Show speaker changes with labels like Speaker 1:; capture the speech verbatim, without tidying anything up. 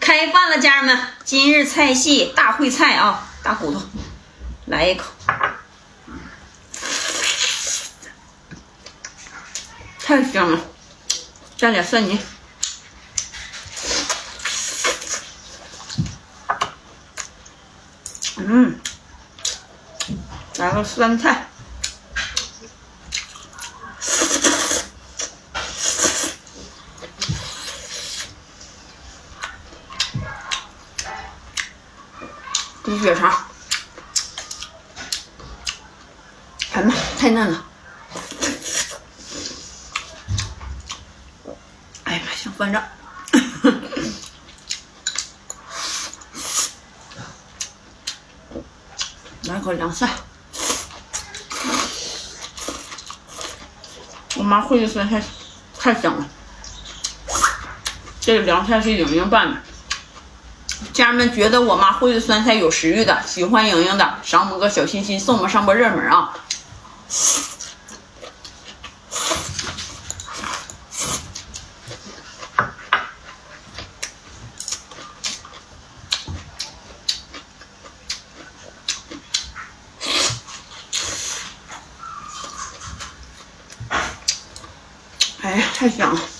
Speaker 1: 开饭了，家人们！今日菜系大烩菜啊，大骨头，来一口，太香了，蘸点蒜泥。嗯，来个酸菜。 猪血肠，哎妈，太嫩了！哎呀妈，想翻着。来口凉菜，我妈烩的酸菜太香了，这个凉菜是莹莹拌的。 家人们觉得我妈烩的酸菜有食欲的，喜欢莹莹的，赏我们个小心心，送我们上波热门啊！哎呀，太香了！